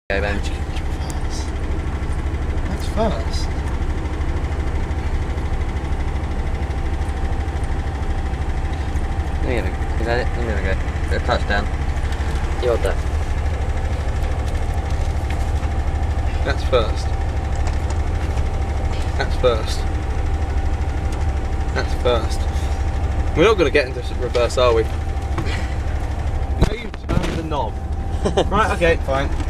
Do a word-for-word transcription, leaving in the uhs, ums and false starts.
Okay, bench. That's fast. There we go. Is that it? There we go. A touchdown. You're done. That's first. That's first. That's first. We're not going to get into reverse, are we? No, you turned the knob. Right, okay, fine.